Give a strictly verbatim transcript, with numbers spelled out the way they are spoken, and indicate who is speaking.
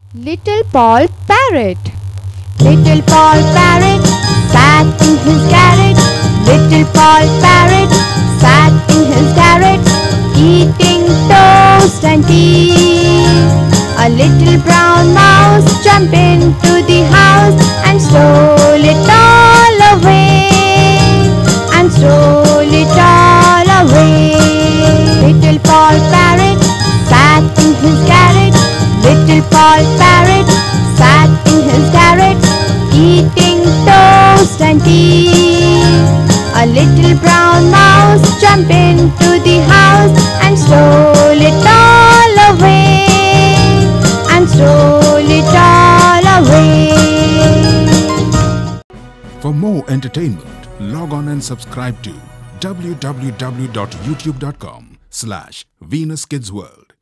Speaker 1: Little Paul Parrot. Little Paul Parrot sat in his garret. Little Paul Parrot sat in his garret, eating toast and tea. A little brown mouse jumped into the house and stole it all away, and stole it all away. Little Paul Parrot sat in his garret. Little Paul Parrot sat in his garret, eating toast and tea. A little brown mouse jumped into the house and stole it all away, and stole it all away.
Speaker 2: For more entertainment, log on and subscribe to w w w dot youtube dot com slash Venus Kids World.